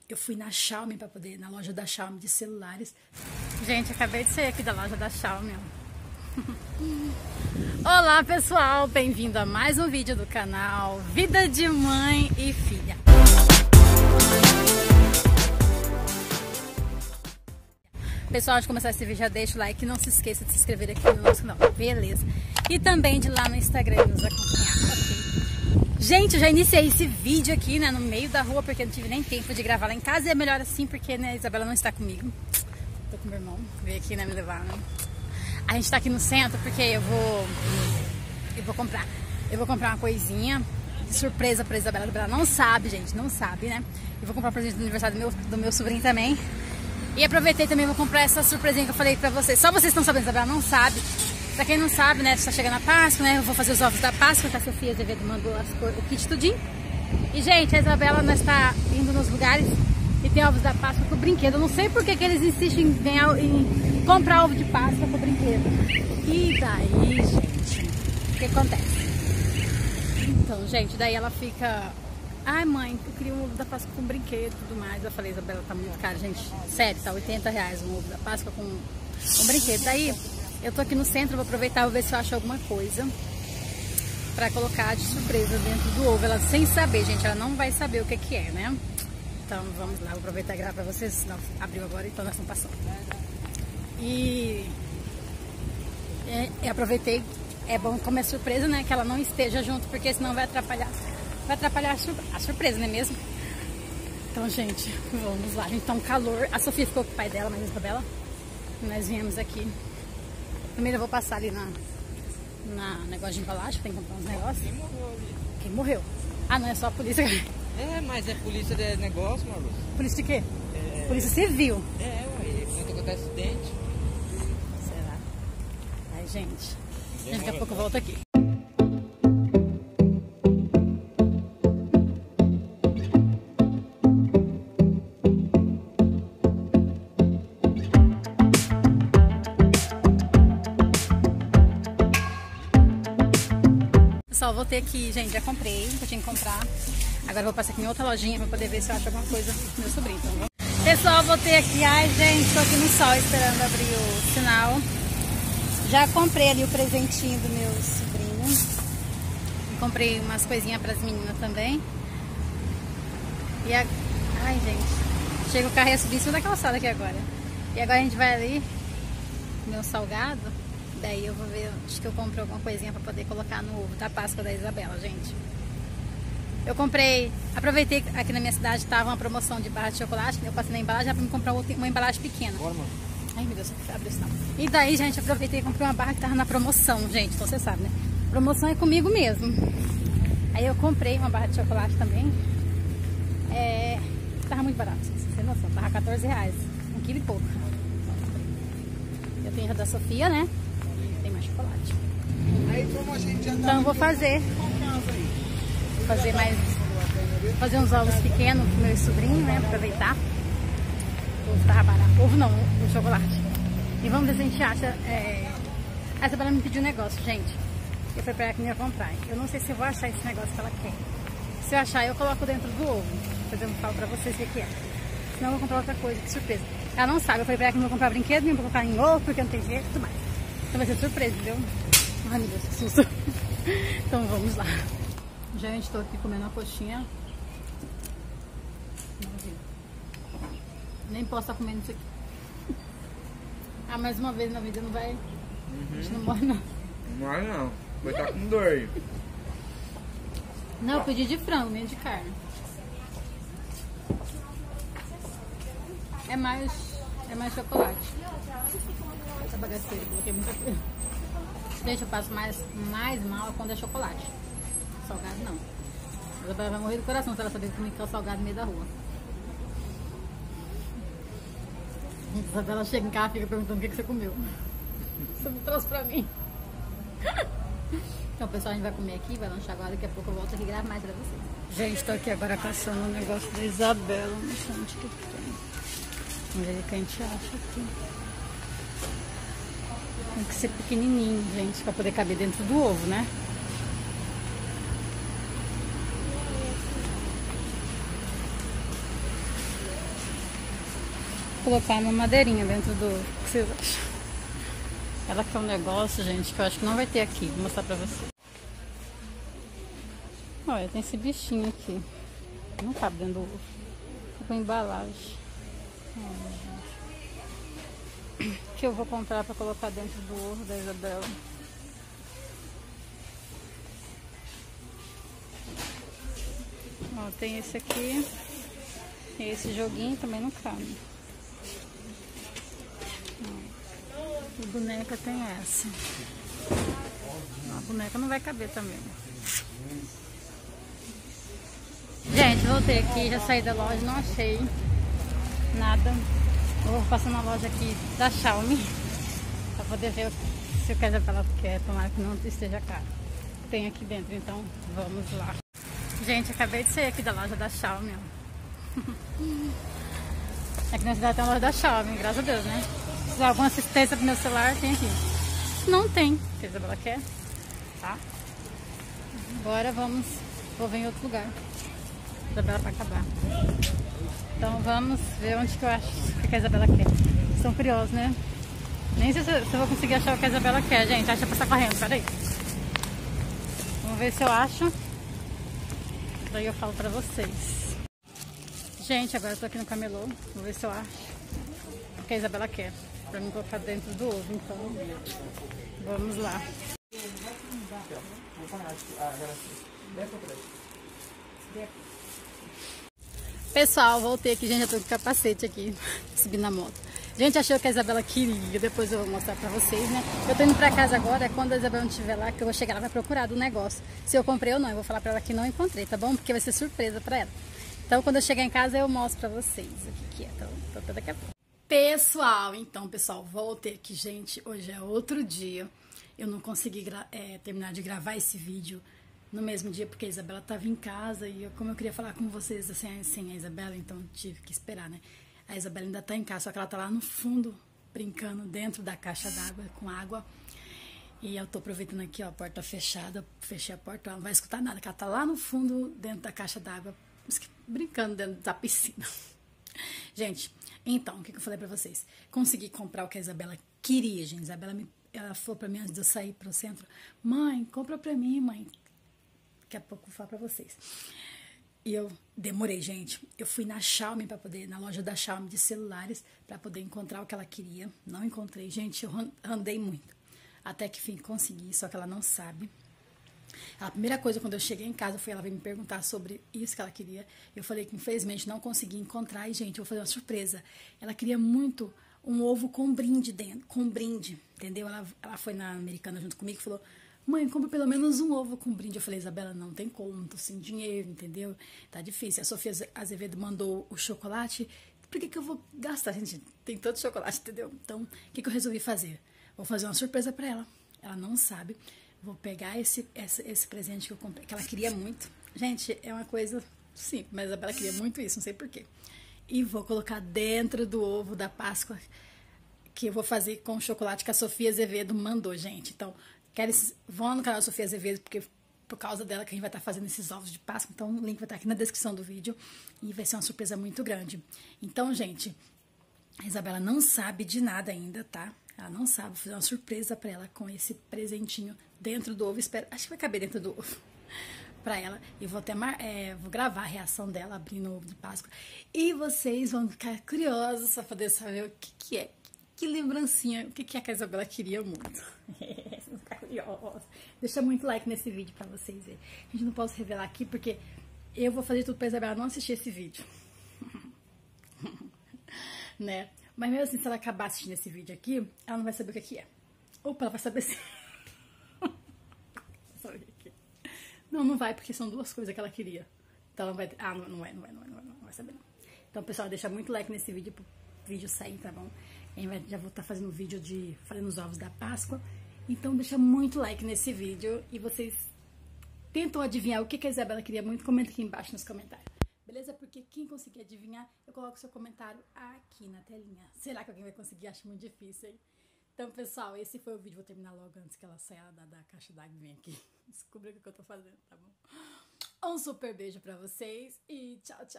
Eu fui na Xiaomi para poder, na loja da Xiaomi de celulares. Gente, acabei de sair aqui da loja da Xiaomi. Olá pessoal, bem-vindo a mais um vídeo do canal Vida de Mãe e Filha. Pessoal, antes de começar esse vídeo, já deixa o like, não se esqueça de se inscrever aqui no nosso canal, beleza? E também de ir lá no Instagram nos acompanhar, ok? Gente, eu já iniciei esse vídeo aqui, né, no meio da rua, porque eu não tive nem tempo de gravar lá em casa. E é melhor assim, porque, né, a Isabela não está comigo. Tô com meu irmão, veio aqui, né, me levar, né? A gente tá aqui no centro porque eu vou comprar uma coisinha de surpresa pra Isabela. A Isabela não sabe, gente, não sabe, né? Eu vou comprar um presente do aniversário do meu sobrinho também. E aproveitei também, vou comprar essa surpresinha que eu falei pra vocês. Só vocês estão sabendo, Isabela não sabe. Pra quem não sabe, né, está chegando a Páscoa, né? Eu vou fazer os ovos da Páscoa, que a Sofia Azevedo mandou o kit tudinho. E, gente, a Isabela, nós tá indo nos lugares e tem ovos da Páscoa com brinquedo. Eu não sei porque que eles insistem em comprar ovo de Páscoa com brinquedo. E daí, gente, o que acontece? Então, gente, daí ela fica... Ai, mãe, eu queria um ovo da Páscoa com brinquedo e tudo mais. Eu falei, Isabela, tá muito caro, gente. Sério, tá R$80 um ovo da Páscoa com um brinquedo. Daí, eu tô aqui no centro, vou aproveitar, vou ver se eu acho alguma coisa pra colocar de surpresa dentro do ovo. Ela sem saber, gente, ela não vai saber o que que é, né? Então, vamos lá, vou aproveitar e gravar pra vocês. Não, abriu agora, então nós estamos passando. E aproveitei, é bom como é surpresa, né? Que ela não esteja junto, porque senão vai atrapalhar a surpresa, não é mesmo? Então, gente, vamos lá. A gente tá um calor. A Sofia ficou com o pai dela, mas a Isabela, nós viemos aqui. Primeiro eu vou passar ali na negócio de embalagem, tem que comprar uns negócios. Quem morreu ali? Quem morreu? Ah, não, é só a polícia. É, mas é polícia de negócio, Marlos. Polícia de quê? Polícia Civil. É, ué, quando acontece acidente. Será? Ai, gente. Daqui a pouco eu volto aqui. Pessoal, voltei aqui, gente, já comprei o que eu tinha que comprar. Agora eu vou passar aqui em outra lojinha pra poder ver se eu acho alguma coisa do meu sobrinho, então, pessoal, voltei aqui. Ai, gente, tô aqui no sol esperando abrir o sinal. Já comprei ali o presentinho do meu sobrinho. E comprei umas coisinhas pras meninas também. E ai, gente, chega o carro e ia subir em cima da calçada aqui agora. E agora a gente vai ali comer um salgado. Daí eu vou ver, acho que eu compro alguma coisinha pra poder colocar no ovo da Páscoa da Isabela, gente. Eu comprei, aproveitei que aqui na minha cidade tava uma promoção de barra de chocolate. Eu passei na embalagem já pra me comprar uma embalagem pequena. Bora, mano. Ai, meu Deus, abre isso não. E daí, gente, aproveitei e comprei uma barra que tava na promoção, gente. Então você sabe, né? Promoção é comigo mesmo. Aí eu comprei uma barra de chocolate também. Tava muito barato, sem ter noção. Tava R$14, 1 quilo e pouco. Eu tenho a da Sofia, né? Tem mais chocolate. Aí, como a gente já Então eu vou fazer uns ovos pequenos pro meu sobrinho, né? Aproveitar. O ovo tava barato. Ovo não, o chocolate. E vamos ver se a gente acha. A Isabela me pediu um negócio, gente. Eu fui pra ela que não ia comprar. Eu não sei se eu vou achar esse negócio que ela quer. Se eu achar, eu coloco dentro do ovo. Depois eu falo pra vocês o que é. Senão eu vou comprar outra coisa, que surpresa. Ela não sabe. Eu falei pra ela que não vou comprar brinquedo, nem vou colocar em ovo, porque não tem jeito e tudo mais. Então vai ser surpresa, entendeu? Ai, meu Deus, que susto. Então vamos lá. Gente, estou aqui comendo uma coxinha. Nem posso estar comendo isso aqui. Ah, mais uma vez na vida não vai... A gente não morre, não. Não vai não. Vai estar com dor aí. Não, eu pedi de frango, nem de carne. É mais chocolate. Essa bagaceira, coloquei muita coisa. Gente, eu passo mais mal quando é chocolate. Salgado não. A Isabela vai morrer do coração se ela saber comer que é o salgado no meio da rua. A Isabela chega em casa e fica perguntando o que você comeu. Você me trouxe pra mim. Então, pessoal, a gente vai comer aqui, vai lanchar agora. Daqui a pouco eu volto aqui e gravo mais pra vocês. Gente, tô aqui agora caçando o negócio da Isabela. Não sei onde que tem. Vamos ver o que a gente acha aqui. Tem que ser pequenininho, gente, pra poder caber dentro do ovo, né? colocar uma madeirinha dentro do... O que vocês acham? Ela quer um negócio, gente, que eu acho que não vai ter aqui. Vou mostrar pra vocês. Olha, tem esse bichinho aqui. Não cabe dentro do ovo. Com embalagem. Que eu vou comprar pra colocar dentro do ovo da Isabela. Ó, tem esse aqui. E esse joguinho também não cabe. E boneca tem essa. A boneca não vai caber também. Gente, voltei aqui, já saí da loja, não achei nada. Eu vou passar na loja aqui da Xiaomi pra poder ver se o que a Isabela quer. Tomara que não esteja caro. Tem aqui dentro, então vamos lá. Gente, acabei de sair aqui da loja da Xiaomi, ó. Aqui na cidade tem uma loja da Xiaomi, graças a Deus, né? Se precisar alguma assistência pro meu celular, tem aqui. Não tem, que a Isabela quer, tá? Agora vamos, vou ver em outro lugar. A Isabela vai acabar. Então vamos ver onde que eu acho que a Isabela quer. Estão curiosos, né? Nem sei se eu vou conseguir achar o que a Isabela quer, gente. Acha pra estar correndo, peraí. Vamos ver se eu acho. Daí eu falo pra vocês. Gente, agora eu tô aqui no camelô. Vou ver se eu acho o que a Isabela quer. Pra me colocar dentro do ovo, então. Vamos lá. Pessoal, voltei aqui, gente. Já tô com o capacete aqui. Subindo na moto. Gente, achou que a Isabela queria. Depois eu vou mostrar pra vocês, né? Eu tô indo pra casa agora. Quando a Isabela não estiver lá, que eu vou chegar, ela vai procurar do negócio. Se eu comprei ou não. Eu vou falar pra ela que não encontrei, tá bom? Porque vai ser surpresa pra ela. Então, quando eu chegar em casa, eu mostro pra vocês o que é. Então, até daqui a pouco. Pessoal, voltei aqui, gente. Hoje é outro dia. Eu não consegui terminar de gravar esse vídeo no mesmo dia, porque a Isabela tava em casa. E como eu queria falar com vocês assim, sem a Isabela, então tive que esperar, né? A Isabela ainda tá em casa, só que ela tá lá no fundo, brincando dentro da caixa d'água, com água. E eu tô aproveitando aqui, ó, a porta fechada. Fechei a porta, ela não vai escutar nada, porque ela tá lá no fundo, dentro da caixa d'água, brincando dentro da piscina. Gente, então, o que eu falei pra vocês? Consegui comprar o que a Isabela queria, gente. A Isabela ela falou pra mim antes de eu sair pro centro: mãe, compra pra mim, mãe. Daqui a pouco eu vou falar pra vocês. E eu demorei, gente. Eu fui na Xiaomi na loja da Xiaomi de celulares, pra poder encontrar o que ela queria. Não encontrei, gente. Eu andei muito. Até que, enfim, consegui, só que ela não sabe. A primeira coisa, quando eu cheguei em casa, foi ela vir me perguntar sobre isso que ela queria. Eu falei que, infelizmente, não consegui encontrar. E, gente, eu vou fazer uma surpresa. Ela queria muito um ovo com brinde dentro. Com brinde, entendeu? Ela foi na Americana junto comigo e falou: mãe, compra pelo menos um ovo com brinde. Eu falei: Isabela, não tem como, tô sem dinheiro, entendeu? Tá difícil. A Sofia Azevedo mandou o chocolate. Por que eu vou gastar, gente? Tem todo chocolate, entendeu? Então, o que eu resolvi fazer? Vou fazer uma surpresa pra ela. Ela não sabe. Vou pegar esse presente que eu comprei, que ela queria muito. Gente, é uma coisa simples, mas a Isabela queria muito isso, não sei porquê. E vou colocar dentro do ovo da Páscoa, que eu vou fazer com o chocolate que a Sofia Azevedo mandou, gente. Então, vão no canal da Sofia Azevedo, porque por causa dela que a gente vai estar fazendo esses ovos de Páscoa. Então, o link vai estar aqui na descrição do vídeo. E vai ser uma surpresa muito grande. Então, gente, a Isabela não sabe de nada ainda, tá? Ela não sabe, vou fazer uma surpresa pra ela com esse presentinho dentro do ovo. Acho que vai caber dentro do ovo pra ela. E vou até vou gravar a reação dela abrindo o ovo de Páscoa. E vocês vão ficar curiosos pra poder saber o que é. Que lembrancinha, o que é que a Isabela queria muito. Vocês vão ficar curiosos. Deixa muito like nesse vídeo pra vocês verem. A gente não posso revelar aqui porque eu vou fazer tudo pra Isabela não assistir esse vídeo. Né? Mas mesmo assim, se ela acabar assistindo esse vídeo aqui, ela não vai saber o que é. Opa, ela vai saber sim. Não vai, porque são duas coisas que ela queria. Então ela vai... não vai saber não. Então, pessoal, deixa muito like nesse vídeo pro vídeo sair, tá bom? Já vou estar fazendo vídeo fazendo os ovos da Páscoa. Então deixa muito like nesse vídeo. E vocês tentam adivinhar o que a Isabela queria muito. Comenta aqui embaixo nos comentários. Beleza? Porque quem conseguir adivinhar, eu coloco seu comentário aqui na telinha. Será que alguém vai conseguir? Acho muito difícil, hein? Então, pessoal, esse foi o vídeo. Vou terminar logo antes que ela saia da caixa d'água e venha aqui. Descobrir o que eu tô fazendo, tá bom? Um super beijo pra vocês e tchau, tchau.